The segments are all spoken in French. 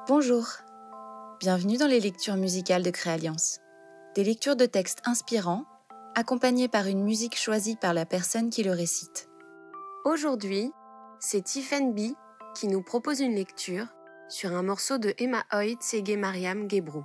Bonjour, bienvenue dans les lectures musicales de Créalliance. Des lectures de textes inspirants, accompagnées par une musique choisie par la personne qui le récite. Aujourd'hui, c'est Tiffen B qui nous propose une lecture sur un morceau de Emma Hoyt Sege Mariam Gebrou.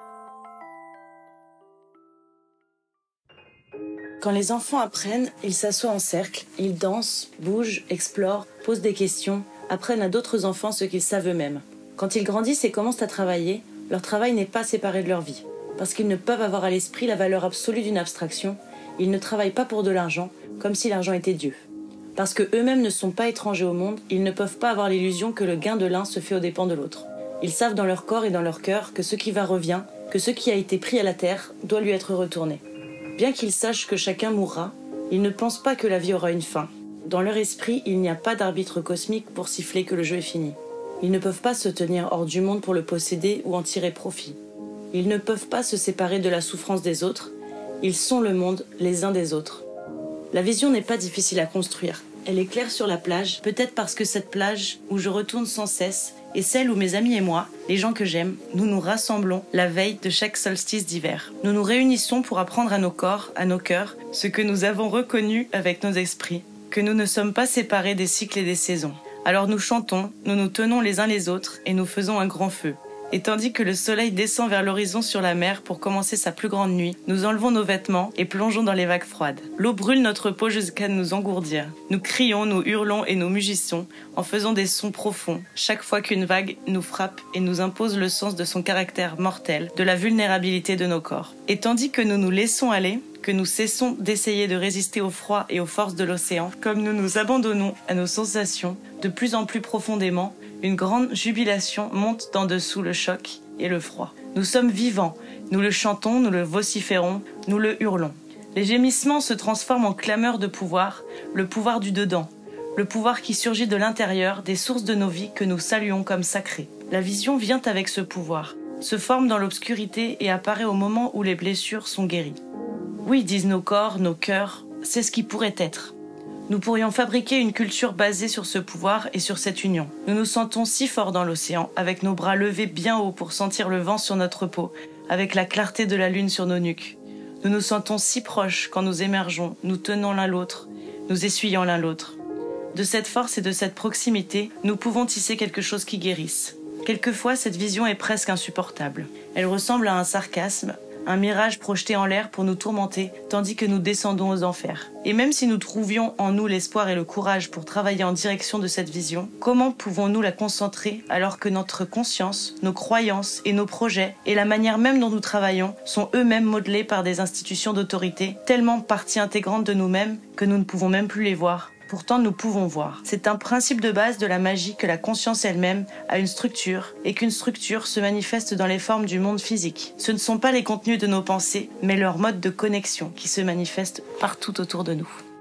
Quand les enfants apprennent, ils s'assoient en cercle, ils dansent, bougent, explorent, posent des questions, apprennent à d'autres enfants ce qu'ils savent eux-mêmes. Quand ils grandissent et commencent à travailler, leur travail n'est pas séparé de leur vie. Parce qu'ils ne peuvent avoir à l'esprit la valeur absolue d'une abstraction, ils ne travaillent pas pour de l'argent, comme si l'argent était Dieu. Parce qu'eux-mêmes ne sont pas étrangers au monde, ils ne peuvent pas avoir l'illusion que le gain de l'un se fait aux dépens de l'autre. Ils savent dans leur corps et dans leur cœur que ce qui va revient, que ce qui a été pris à la terre doit lui être retourné. Bien qu'ils sachent que chacun mourra, ils ne pensent pas que la vie aura une fin. Dans leur esprit, il n'y a pas d'arbitre cosmique pour siffler que le jeu est fini. Ils ne peuvent pas se tenir hors du monde pour le posséder ou en tirer profit. Ils ne peuvent pas se séparer de la souffrance des autres. Ils sont le monde les uns des autres. La vision n'est pas difficile à construire. Elle est claire sur la plage, peut-être parce que cette plage où je retourne sans cesse est celle où mes amis et moi, les gens que j'aime, nous nous rassemblons la veille de chaque solstice d'hiver. Nous nous réunissons pour apprendre à nos corps, à nos cœurs, ce que nous avons reconnu avec nos esprits, que nous ne sommes pas séparés des cycles et des saisons. Alors nous chantons, nous nous tenons les uns les autres et nous faisons un grand feu. Et tandis que le soleil descend vers l'horizon sur la mer pour commencer sa plus grande nuit, nous enlevons nos vêtements et plongeons dans les vagues froides. L'eau brûle notre peau jusqu'à nous engourdir. Nous crions, nous hurlons et nous mugissons en faisant des sons profonds chaque fois qu'une vague nous frappe et nous impose le sens de son caractère mortel, de la vulnérabilité de nos corps. Et tandis que nous nous laissons aller, que nous cessons d'essayer de résister au froid et aux forces de l'océan, comme nous nous abandonnons à nos sensations, de plus en plus profondément, une grande jubilation monte d'en dessous le choc et le froid. Nous sommes vivants, nous le chantons, nous le vociférons, nous le hurlons. Les gémissements se transforment en clameurs de pouvoir, le pouvoir du dedans, le pouvoir qui surgit de l'intérieur, des sources de nos vies que nous saluons comme sacrées. La vision vient avec ce pouvoir, se forme dans l'obscurité et apparaît au moment où les blessures sont guéries. Oui, disent nos corps, nos cœurs, c'est ce qui pourrait être. Nous pourrions fabriquer une culture basée sur ce pouvoir et sur cette union. Nous nous sentons si forts dans l'océan, avec nos bras levés bien haut pour sentir le vent sur notre peau, avec la clarté de la lune sur nos nuques. Nous nous sentons si proches quand nous émergeons, nous tenons l'un l'autre, nous essuyons l'un l'autre. De cette force et de cette proximité, nous pouvons tisser quelque chose qui guérisse. Quelquefois, cette vision est presque insupportable. Elle ressemble à un sarcasme, un mirage projeté en l'air pour nous tourmenter, tandis que nous descendons aux enfers. Et même si nous trouvions en nous l'espoir et le courage pour travailler en direction de cette vision, comment pouvons-nous la concentrer alors que notre conscience, nos croyances et nos projets, et la manière même dont nous travaillons, sont eux-mêmes modelés par des institutions d'autorité, tellement partie intégrante de nous-mêmes que nous ne pouvons même plus les voir. Pourtant, nous pouvons voir. C'est un principe de base de la magie que la conscience elle-même a une structure et qu'une structure se manifeste dans les formes du monde physique. Ce ne sont pas les contenus de nos pensées, mais leur mode de connexion qui se manifeste partout autour de nous.